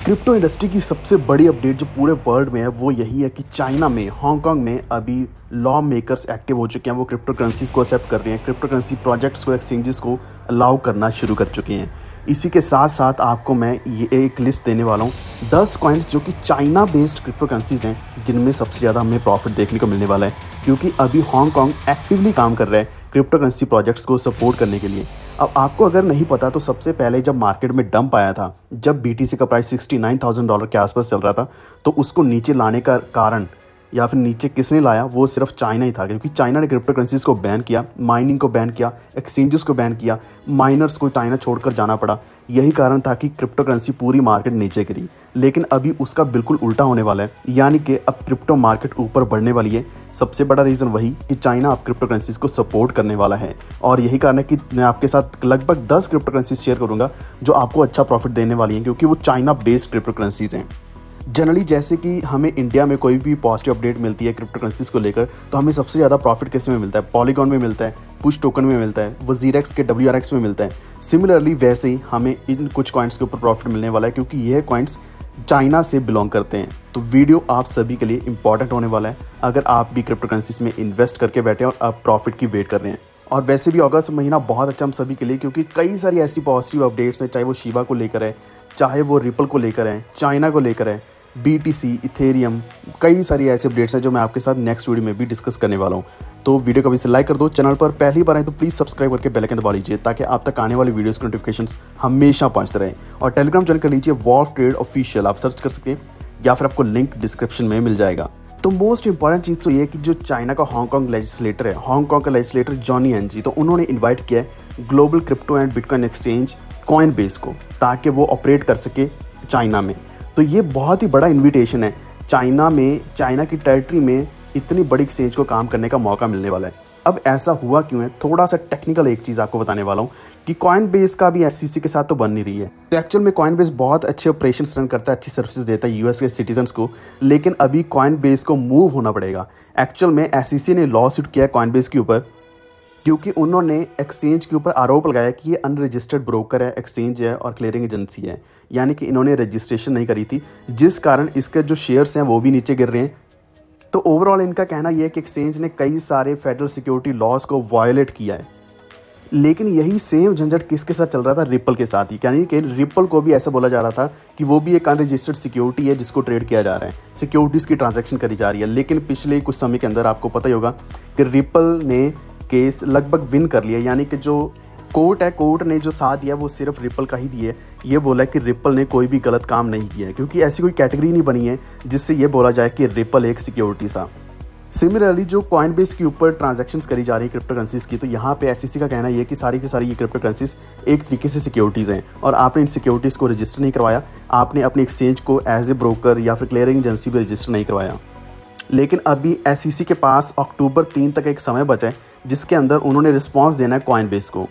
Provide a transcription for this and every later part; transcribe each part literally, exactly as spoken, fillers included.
Crypto industry की सबसे बड़ी अपडेट जो पूरे वर्ल्ड में है वो यही है कि चाइना में, हांगकांग में अभी लॉ मेकर्स एक्टिव हो चुके हैं। वो क्रिप्टो करेंसीज को एक्सेप्ट कर रहे हैं, क्रिप्टो करेंसी प्रोजेक्ट्स को, एक्सचेंजेस को अलाउ करना शुरू कर चुके हैं। इसी के साथ साथ आपको मैं ये एक लिस्ट देने वाला हूँ दस कॉइन्स जो कि चाइना बेस्ड क्रिप्टो करेंसीज हैं जिनमें सबसे ज़्यादा हमें प्रॉफिट देखने को मिलने वाला है, क्योंकि अभी हांगकांग एक्टिवली काम कर रहा है क्रिप्टो करेंसी प्रोजेक्ट्स को सपोर्ट करने के लिए। अब आपको अगर नहीं पता तो सबसे पहले जब मार्केट में डंप आया था, जब बीटीसी का price sixty nine thousand dollar के आसपास चल रहा था, तो उसको नीचे लाने का कारण या फिर नीचे किसने लाया, वो सिर्फ चाइना ही था। क्योंकि चाइना ने क्रिप्टो करेंसीज को बैन किया, माइनिंग को बैन किया, एक्सचेंजेस को बैन किया, माइनर्स को चाइना छोड़कर जाना पड़ा। यही कारण था कि क्रिप्टो करेंसी पूरी मार्केट नीचे गिरी। लेकिन अभी उसका बिल्कुल उल्टा होने वाला है, यानी कि अब क्रिप्टो मार्केट ऊपर बढ़ने वाली है। सबसे बड़ा रीज़न वही कि चाइना अब क्रिप्टो करेंसीज को सपोर्ट करने वाला है, और यही कारण है कि मैं आपके साथ लगभग दस क्रिप्टो करेंसीज शेयर करूंगा जो आपको अच्छा प्रॉफिट देने वाली हैं, क्योंकि वो चाइना बेस्ड क्रिप्टो करेंसीज हैं। जनरली जैसे कि हमें इंडिया में कोई भी पॉजिटिव अपडेट मिलती है क्रिप्टो करेंसीज को लेकर, तो हमें सबसे ज़्यादा प्रॉफिट किस में मिलता है? पॉलीगॉन में मिलता है, पुश टोकन में मिलता है, वजीरेक्स के डब्ल्यू आर एक्स में मिलता है। सिमिलरली वैसे ही हमें इन कुछ कॉइन्स के ऊपर प्रॉफिट मिलने वाला है, क्योंकि यह कॉइन्स चाइना से बिलोंग करते हैं। तो वीडियो आप सभी के लिए इंपॉर्टेंट होने वाला है अगर आप भी क्रिप्टो करेंसीज में इन्वेस्ट करके बैठे और आप प्रॉफिट की वेट कर रहे हैं। और वैसे भी अगस्त महीना बहुत अच्छा हम सभी के लिए, क्योंकि कई सारी ऐसी पॉजिटिव अपडेट्स हैं, चाहे वो शिबा को लेकर है, चाहे वो रिपल को लेकर है, चाइना को लेकर है, बीटीसी, इथेरियम, कई सारी ऐसी अपडेट्स हैं जो मैं आपके साथ नेक्स्ट वीडियो में भी डिस्कस करने वाला हूं। तो वीडियो को अभी से लाइक कर दो, चैनल पर पहली बार आए तो प्लीज़ सब्सक्राइब करके बेल आइकन दबा लीजिए, ताकि आप तक आने वाली वीडियोस के नोटिफिकेशंस हमेशा पहुंचते रहें। और टेलीग्राम ज्वाइन कर लीजिए, वॉल्फ ट्रेड ऑफिशियल, आप सर्च कर सकते, या फिर आपको लिंक डिस्क्रिप्शन में मिल जाएगा। तो मोस्ट इंपॉर्टेंट चीज़ तो ये है कि जो चाइना का हांगकांग लेजिस्लेटर है, हांगकांग का लेजिस्लेटर जॉनी एनजी, तो उन्होंने इन्वाइट किया है global crypto and bitcoin exchange Coinbase को, ताकि वो ऑपरेट कर सके चाइना में। तो ये बहुत ही बड़ा इन्विटेशन है। चाइना में, चाइना की टेरिटरी में इतनी बड़ी एक्सचेंज को काम करने का मौका मिलने वाला है। अब ऐसा हुआ क्यों है, थोड़ा सा टेक्निकल एक चीज़ आपको बताने वाला हूँ कि कॉइन बेस का भी एससीसी के साथ तो बन नहीं रही है। तो एक्चुअल में कॉइन बेस बहुत अच्छे ऑपरेशंस रन करता है, अच्छी सर्विसेज देता है यूएस के सिटीजन्स को, लेकिन अभी कॉइन बेस को मूव होना पड़ेगा। एक्चुअल में एससीसी ने लॉ सूट किया है कॉइन बेस के ऊपर, क्योंकि उन्होंने एक्सचेंज के ऊपर आरोप लगाया कि ये अनरजिस्टर्ड ब्रोकर है, एक्सचेंज है और क्लियरिंग एजेंसी है, यानी कि इन्होंने रजिस्ट्रेशन नहीं करी थी, जिस कारण इसके जो शेयर्स हैं वो भी नीचे गिर रहे हैं। तो ओवरऑल इनका कहना यह है कि एक्सचेंज ने कई सारे फेडरल सिक्योरिटी लॉज को वायोलेट किया है। लेकिन यही सेम झंझट किसके साथ चल रहा था? रिपल के साथ ही। यानी कि रिपल को भी ऐसा बोला जा रहा था कि वो भी एक अनरजिस्टर्ड सिक्योरिटी है जिसको ट्रेड किया जा रहा है, सिक्योरिटीज़ की ट्रांजैक्शन करी जा रही है। लेकिन पिछले कुछ समय के अंदर आपको पता ही होगा कि रिपल ने केस लगभग विन कर लिया, यानी कि जो कोर्ट है, कोर्ट ने जो साथ दिया वो सिर्फ रिपल का ही दिया है। ये बोला कि रिपल ने कोई भी गलत काम नहीं किया है, क्योंकि ऐसी कोई कैटेगरी नहीं बनी है जिससे ये बोला जाए कि रिपल एक सिक्योरिटी था। सिमिलरली जो कॉइन बेस के ऊपर ट्रांजैक्शंस करी जा रही है क्रिप्टो करेंसीज की, तो यहाँ पे एसईसी का कहना ये है कि सारी की सारी ये क्रिप्टो करेंसीज एक तरीके से सिक्योरिटीज़ हैं, और आपने इन सिक्योरिटीज़ को रजिस्टर नहीं करवाया, आपने अपनी एक्सचेंज को एज ए ब्रोकर या फिर क्लियरिंग एजेंसी भी रजिस्टर नहीं करवाया। लेकिन अभी एसईसी के पास अक्टूबर तीन तक एक समय बचा है जिसके अंदर उन्होंने रिस्पांस देना है कॉइन बेस को।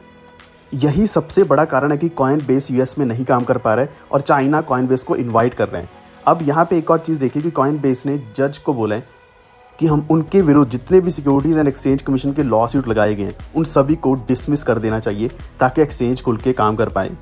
यही सबसे बड़ा कारण है कि कॉइन बेस यूएस में नहीं काम कर पा रहा है और चाइना कॉइन बेस को इनवाइट कर रहे हैं। अब यहाँ पे एक और चीज़ देखिए कि कॉइन बेस ने जज को बोला है कि हम उनके विरुद्ध जितने भी सिक्योरिटीज़ एंड एक्सचेंज कमीशन के लॉ सूट लगाए गए हैं उन सभी को डिसमिस कर देना चाहिए, ताकि एक्सचेंज खुल के काम कर पाए।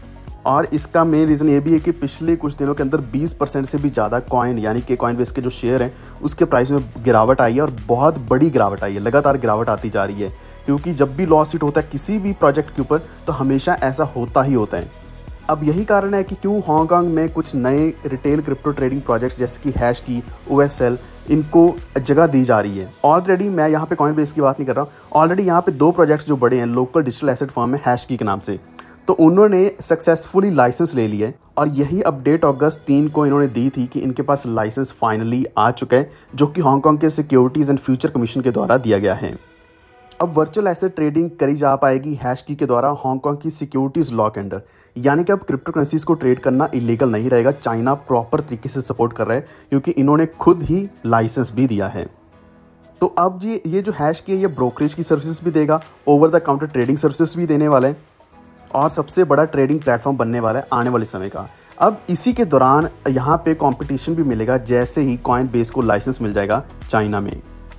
और इसका मेन रीज़न ये भी है कि पिछले कुछ दिनों के अंदर बीस परसेंट से भी ज़्यादा कॉइन, यानी कि कॉइन बेस के जो शेयर हैं उसके प्राइस में गिरावट आई है, और बहुत बड़ी गिरावट आई है, लगातार गिरावट आती जा रही है। क्योंकि जब भी लॉ सूट होता है किसी भी प्रोजेक्ट के ऊपर, तो हमेशा ऐसा होता ही होता है। अब यही कारण है कि क्यों हांगकांग में कुछ नए रिटेल क्रिप्टो ट्रेडिंग प्रोजेक्ट्स जैसे कि हैश की, ओएसएल, इनको जगह दी जा रही है। ऑलरेडी मैं यहाँ पे कॉइन बेस की बात नहीं कर रहा हूँ, ऑलरेडी यहाँ पे दो प्रोजेक्ट्स जो बड़े हैं लोकल डिजिटल एसेट फर्म है हैश की के नाम से, तो उन्होंने सक्सेसफुली लाइसेंस ले लिया है। और यही अपडेट अगस्त तीन को इन्होंने दी थी कि इनके पास लाइसेंस फाइनली आ चुका है, जो कि हांगकांग के सिक्योरिटीज़ एंड फ्यूचर कमीशन के द्वारा दिया गया है। अब वर्चुअल एसेट ट्रेडिंग करी जा पाएगी हैश की के द्वारा हांगकांग की सिक्योरिटीज़ लॉ के अंडर, यानी कि अब क्रिप्टो करेंसीज को ट्रेड करना इलीगल नहीं रहेगा। चाइना प्रॉपर तरीके से सपोर्ट कर रहा है, क्योंकि इन्होंने खुद ही लाइसेंस भी दिया है। तो अब ये ये जो हैश की है ये ब्रोकरेज की सर्विसेज भी देगा, over the counter trading services भी देने वाला है, और सबसे बड़ा ट्रेडिंग प्लेटफॉर्म बनने वाला है आने वाले समय का। अब इसी के दौरान यहाँ पे कंपटीशन भी मिलेगा, जैसे ही कॉइन बेस को लाइसेंस मिल जाएगा चाइना में।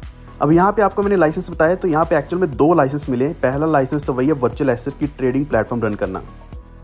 अब यहाँ पे आपको मैंने लाइसेंस बताया, तो यहाँ पे एक्चुअल में दो लाइसेंस मिले। पहला लाइसेंस तो वही है वर्चुअल एसेट की ट्रेडिंग प्लेटफॉर्म रन करना,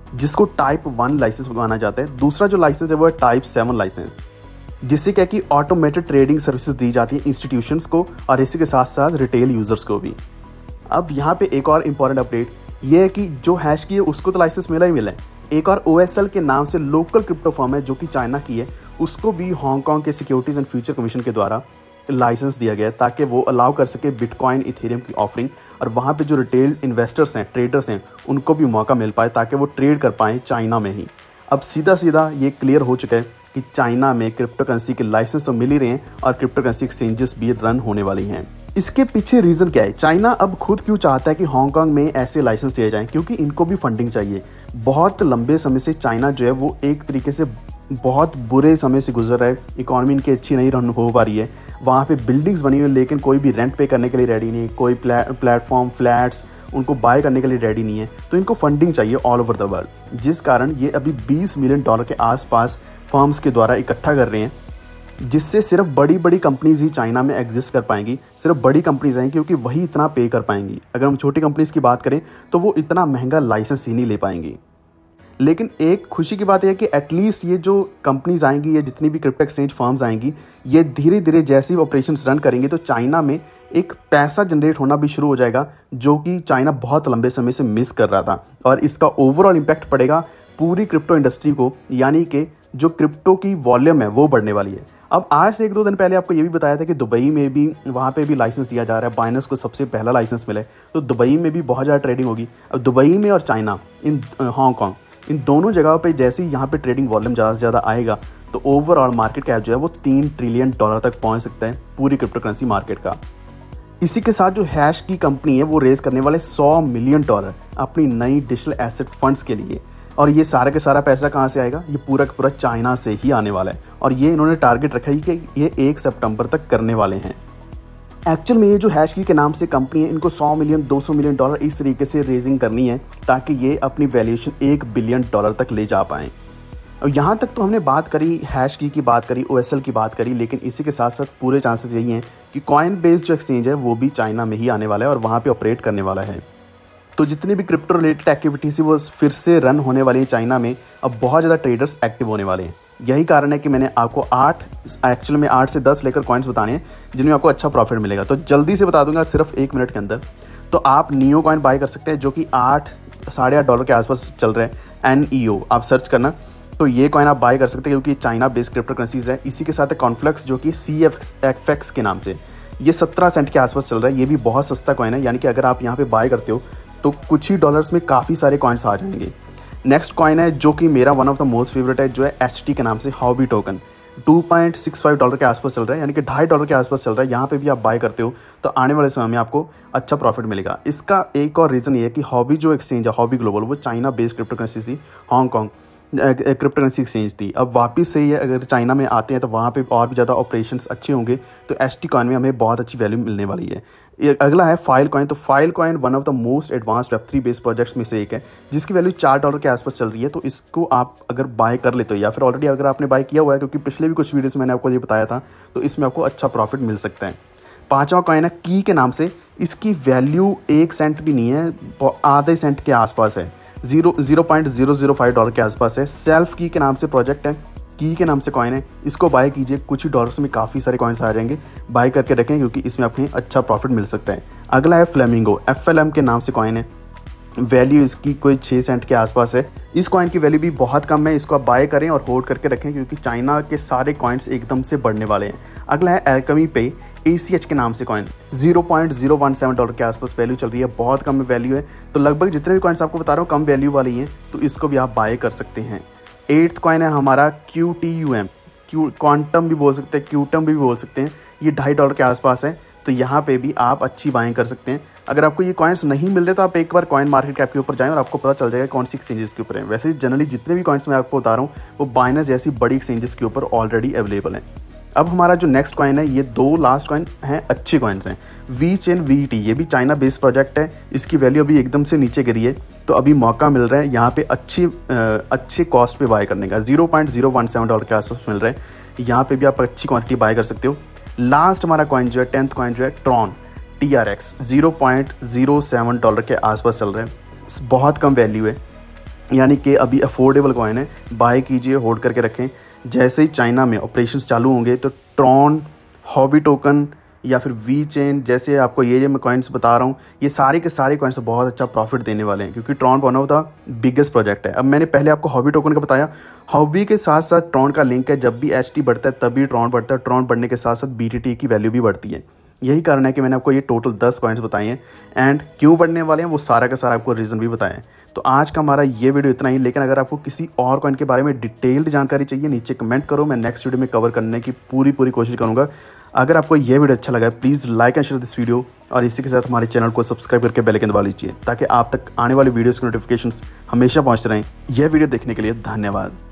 जिसको टाइप वन लाइसेंस माना जाता है। दूसरा जो लाइसेंस है वो है टाइप सेवन लाइसेंस, जिससे क्या कि ऑटोमेटेड ट्रेडिंग सर्विसेज दी जाती है इंस्टीट्यूशंस को और इसी के साथ साथ रिटेल यूजर्स को भी। अब यहाँ पे एक और इम्पॉर्टेंट अपडेट ये है कि जो हैश की है उसको तो लाइसेंस मिला ही मिला है, एक और ओ एस एल के नाम से लोकल क्रिप्टो फर्म है जो कि चाइना की है, उसको भी हांगकांग के सिक्योरिटीज़ एंड फ्यूचर कमीशन के द्वारा लाइसेंस दिया गया है ताकि वो अलाउ कर सके बिटकॉइन इथेरियम की ऑफरिंग, और वहाँ पे जो रिटेल इन्वेस्टर्स हैं, ट्रेडर्स हैं, उनको भी मौका मिल पाए ताकि वो ट्रेड कर पाएँ चाइना में ही। अब सीधा सीधा ये क्लियर हो चुका है कि चाइना में क्रिप्टो करेंसी के लाइसेंस तो मिल ही रहे हैं और क्रिप्टो करेंसी एक्सचेंजेस भी रन होने वाली हैं। इसके पीछे रीज़न क्या है? चाइना अब खुद क्यों चाहता है कि हांगकांग में ऐसे लाइसेंस दिए जाएं? क्योंकि इनको भी फंडिंग चाहिए। बहुत लंबे समय से चाइना जो है वो एक तरीके से बहुत बुरे समय से गुजर रहा है, इकॉनमी इनकी अच्छी नहीं रन हो पा रही है। वहाँ पे बिल्डिंग्स बनी हुई है लेकिन कोई भी रेंट पे करने के लिए रेडी नहीं है, कोई प्लेटफॉर्म फ्लैट्स उनको बाय करने के लिए रेडी नहीं है, तो इनको फंडिंग चाहिए ऑल ओवर द वर्ल्ड, जिस कारण ये अभी बीस मिलियन डॉलर के आसपास फर्म्स के द्वारा इकट्ठा कर रहे हैं, जिससे सिर्फ बड़ी बड़ी कंपनीज ही चाइना में एग्जिस्ट कर पाएंगी। सिर्फ बड़ी कंपनीज आएंगी क्योंकि वही इतना पे कर पाएंगी। अगर हम छोटी कंपनीज की बात करें तो वो इतना महंगा लाइसेंस ही नहीं ले पाएंगी। लेकिन एक खुशी की बात यह है कि एटलीस्ट ये जो कंपनीज आएंगी, ये जितनी भी क्रिप्टो एक्सचेंज फर्म्स आएंगी, ये धीरे धीरे जैसे ही ऑपरेशंस रन करेंगे तो चाइना में एक पैसा जनरेट होना भी शुरू हो जाएगा, जो कि चाइना बहुत लंबे समय से मिस कर रहा था, और इसका ओवरऑल इम्पैक्ट पड़ेगा पूरी क्रिप्टो इंडस्ट्री को, यानी कि जो क्रिप्टो की वॉल्यूम है वो बढ़ने वाली है। अब आज से एक दो दिन पहले आपको ये भी बताया था कि दुबई में भी वहाँ पे भी लाइसेंस दिया जा रहा है, बाइनेंस को सबसे पहला लाइसेंस मिला है, तो दुबई में भी बहुत ज़्यादा ट्रेडिंग होगी। अब दुबई में और चाइना, इन हांगकांग, इन दोनों जगहों पे जैसे ही यहाँ पे ट्रेडिंग वॉल्यूम ज़्यादा से ज़्यादा आएगा तो ओवरऑल मार्केट कैप जो है वो तीन ट्रिलियन डॉलर तक पहुँच सकता है पूरी क्रिप्टो करेंसी मार्केट का। इसी के साथ जो हैश की कंपनी है वो रेज करने वाले सौ मिलियन डॉलर अपनी नई डिजिटल एसेट फंड्स के लिए, और ये सारा के सारा पैसा कहाँ से आएगा? ये पूरा का पूरा चाइना से ही आने वाला है, और ये इन्होंने टारगेट रखा है कि ये एक सितंबर तक करने वाले हैं। एक्चुअल में ये जो हैश की के नाम से कंपनी है, इनको सौ मिलियन दो सौ मिलियन डॉलर इस तरीके से रेजिंग करनी है ताकि ये अपनी वैल्यूएशन एक बिलियन डॉलर तक ले जा पाएँ। और यहाँ तक तो हमने बात करी, हैश की की बात करी, ओ एस एल की बात करी, लेकिन इसी के साथ साथ पूरे चांसेस यही हैं कि कॉइन बेस्ड जो एक्सचेंज है वो भी चाइना में ही आने वाला है और वहाँ पे ऑपरेट करने वाला है। तो जितनी भी क्रिप्टो रिलेटेड एक्टिविटीज़ वो फिर से रन होने वाली है चाइना में, अब बहुत ज़्यादा ट्रेडर्स एक्टिव होने वाले हैं। यही कारण है कि मैंने आपको आठ एक्चुअल में आठ से दस लेकर कॉइन्स बताने हैं जिनमें आपको अच्छा प्रॉफिट मिलेगा। तो जल्दी से बता दूंगा सिर्फ एक मिनट के अंदर। तो आप नियो कॉइन बाय कर सकते हैं जो कि आठ साढ़े आठ डॉलर के आसपास चल रहा है। एन ई ओ आप सर्च करना, तो ये कॉइन आप बाय कर सकते हैं क्योंकि चाइना बेस्ड क्रिप्टो करेंसीज है। इसी के साथ है कॉन्फ्लेक्स जो कि सी एफ एक्स के नाम से, ये सत्रह सेंट के आसपास चल रहा है। ये भी बहुत सस्ता कॉइन है, यानी कि अगर आप यहाँ पे बाय करते हो तो कुछ ही डॉलर्स में काफ़ी सारे कॉइन्स आ जाएंगे। नेक्स्ट कॉइन है जो कि मेरा one of the most favourite है, जो है एच टी के नाम से Huobi token, two point six five dollar के आसपास चल रहा है, यानी कि ढाई डॉलर के आसपास चल रहा है। यहाँ पे भी आप बाय करते हो तो आने वाले समय में आपको अच्छा प्रॉफिट मिलेगा। इसका एक और रीज़न ये है कि हॉबी जो एक्सचेंज है, हॉबी ग्लोबल, वो चाइना बेस्ड क्रिप्टो करेंसी थी, हांगकांग क्रिप्टो करेंसी एक्सचेंज थी। अब वापस से ये अगर चाइना में आते हैं तो वहाँ पे और भी ज़्यादा ऑपरेशंस अच्छे होंगे, तो एच टी कॉइन में हमें बहुत अच्छी वैल्यू मिलने वाली है। ये अगला है फाइल कॉइन। तो Filecoin one of the most advanced web three based projects में से एक है, जिसकी वैल्यू चार डॉलर के आसपास चल रही है। तो इसको आप अगर बाय कर लेते हो या फिर ऑलरेडी अगर आपने बाय किया हुआ है, क्योंकि पिछले भी कुछ वीडियोस में मैंने आपको ये बताया था, तो इसमें आपको अच्छा प्रॉफिट मिल सकता है। पाँचवा कॉइन है की के नाम से, इसकी वैल्यू एक सेंट भी नहीं है, आधे सेंट के आसपास है, zero zero point zero zero five dollar के आसपास है। सेल्फ की के नाम से प्रोजेक्ट है, की के नाम से कॉइन है, इसको बाय कीजिए, कुछ ही डॉलर्स में काफ़ी सारे कॉइन्स आ जाएंगे, बाय करके रखें क्योंकि इसमें आपको अच्छा प्रॉफिट मिल सकता है। अगला है फ्लेमिंगो, एफ एल एम के नाम से कॉइन है, वैल्यू इसकी कोई छः सेंट के आसपास है। इस कॉइन की वैल्यू भी बहुत कम है, इसको आप बाय करें और होल्ड करके रखें क्योंकि चाइना के सारे कॉइन्स एकदम से बढ़ने वाले हैं। अगला है एल्केमी पे, ए सी एच के नाम से coin, zero point zero one seven dollar के आसपास वैल्यू चल रही है, बहुत कम वैल्यू है। तो लगभग जितने भी कॉइन्स आपको बता रहा हूँ कम वैल्यू वाली हैं, तो इसको भी आप बाय कर सकते हैं। एट्थ कॉइन है हमारा Q T U M, Q quantum भी बोल सकते हैं, क्यूटम भी बोल सकते हैं, ये ढाई डॉलर के आसपास है। तो यहाँ पे भी आप अच्छी बाइंग कर सकते हैं। अगर आपको ये कॉइन्स नहीं मिल रहे तो आप एक बार कॉइन मार्केट कैप के ऊपर जाएं और आपको पता चल जाएगा कौन सी एक्सचेंजेस के ऊपर है। वैसे जनरली जितने भी कॉइन्स मैं आपको बता रहा हूँ वो बाइनेंस जैसी बड़ी एक्सचेंजेस के ऊपर ऑलरेडी अवेलेबल हैं। अब हमारा जो नेक्स्ट कॉइन है, ये दो लास्ट कॉइन हैं, अच्छे कॉइन्स हैं। वी चेन वी टी, ये भी चाइना बेस्ड प्रोजेक्ट है, इसकी वैल्यू अभी एकदम से नीचे गिरी है, तो अभी मौका मिल रहा है यहाँ पे अच्छी अच्छे कॉस्ट पे बाय करने का। Zero point zero one seven dollar के आसपास मिल रहा है, यहाँ पे भी आप अच्छी क्वांटिटी बाय कर सकते हो। लास्ट हमारा कॉइन जो है, टेंथ कॉइन जो है Tron T R X, zero point zero seven dollar के आसपास चल रहा है, बहुत कम वैल्यू है। यानी कि अभी अफोर्डेबल कॉइन है, बाय कीजिए, होल्ड करके रखें। जैसे ही चाइना में ऑपरेशंस चालू होंगे तो ट्रॉन, हॉबी टोकन या फिर वी चेन, जैसे आपको ये जो मैं कॉइन्स बता रहा हूँ, ये सारे के सारे कॉइन्स बहुत अच्छा प्रॉफिट देने वाले हैं, क्योंकि Tron one of the biggest project है। अब मैंने पहले आपको हॉबी टोकन का बताया, हॉबी के साथ साथ ट्रॉन का लिंक है। जब भी एच टी बढ़ता है तभी ट्रॉन बढ़ता है, ट्रॉन बढ़ने के साथ साथ बी टी टी की वैल्यू भी बढ़ती है। यही कारण है कि मैंने आपको ये टोटल दस कॉइन्स बताए हैं, एंड क्यों बढ़ने वाले हैं वो सारा का सारा आपको रीज़न भी बताया है। तो आज का हमारा ये वीडियो इतना ही, लेकिन अगर आपको किसी और कॉइन के बारे में डिटेल्ड जानकारी चाहिए नीचे कमेंट करो, मैं नेक्स्ट वीडियो में कवर करने की पूरी पूरी कोशिश करूँगा। अगर आपको ये वीडियो अच्छा लगा है please like and share this video, और इसी के साथ हमारे चैनल को सब्सक्राइब करके बेल आइकन दबा लीजिए ताकि आप तक आने वाली वीडियोज़ के नोटिफिकेशंस हमेशा पहुँचते रहें। यह वीडियो देखने के लिए धन्यवाद।